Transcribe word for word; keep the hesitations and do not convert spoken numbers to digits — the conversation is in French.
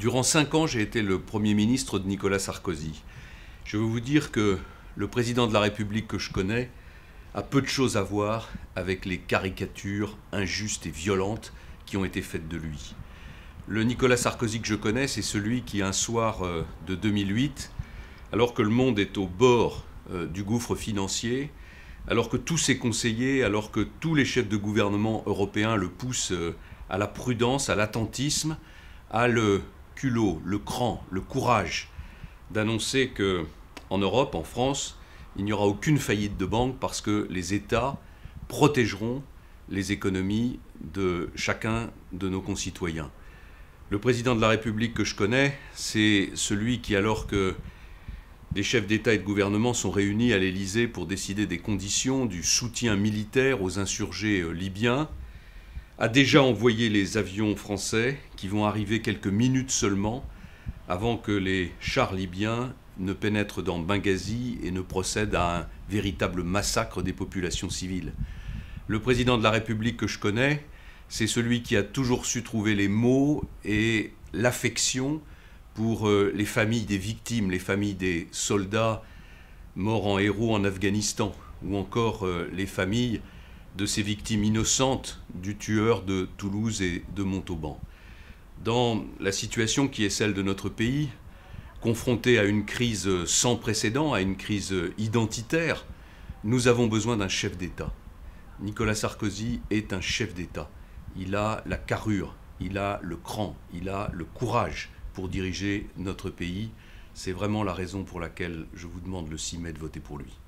Durant cinq ans, j'ai été le Premier ministre de Nicolas Sarkozy. Je veux vous dire que le président de la République que je connais a peu de choses à voir avec les caricatures injustes et violentes qui ont été faites de lui. Le Nicolas Sarkozy que je connais, c'est celui qui, un soir de deux mille huit, alors que le monde est au bord du gouffre financier, alors que tous ses conseillers, alors que tous les chefs de gouvernement européens le poussent à la prudence, à l'attentisme, a le culot, le cran, le courage d'annoncer qu'en Europe, en France, il n'y aura aucune faillite de banque parce que les États protégeront les économies de chacun de nos concitoyens. Le président de la République que je connais, c'est celui qui, alors que les chefs d'État et de gouvernement sont réunis à l'Élysée pour décider des conditions du soutien militaire aux insurgés libyens, a déjà envoyé les avions français qui vont arriver quelques minutes seulement avant que les chars libyens ne pénètrent dans Benghazi et ne procèdent à un véritable massacre des populations civiles. Le président de la République que je connais, c'est celui qui a toujours su trouver les mots et l'affection pour les familles des victimes, les familles des soldats morts en héros en Afghanistan, ou encore les familles de ces victimes innocentes du tueur de Toulouse et de Montauban. Dans la situation qui est celle de notre pays, confronté à une crise sans précédent, à une crise identitaire, nous avons besoin d'un chef d'État. Nicolas Sarkozy est un chef d'État. Il a la carrure, il a le cran, il a le courage pour diriger notre pays. C'est vraiment la raison pour laquelle je vous demande le six mai de voter pour lui.